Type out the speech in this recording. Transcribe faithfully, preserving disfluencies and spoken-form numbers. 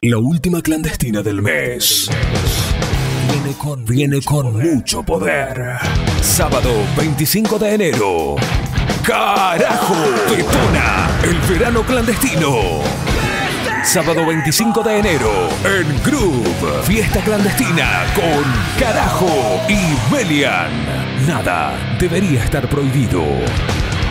La última clandestina del mes. Viene con, viene con mucho poder. Sábado veinticinco de enero. ¡Carajo! Detona el verano clandestino. Sábado veinticinco de enero en Groove. Fiesta clandestina con Carajo y Melian. Nada debería estar prohibido.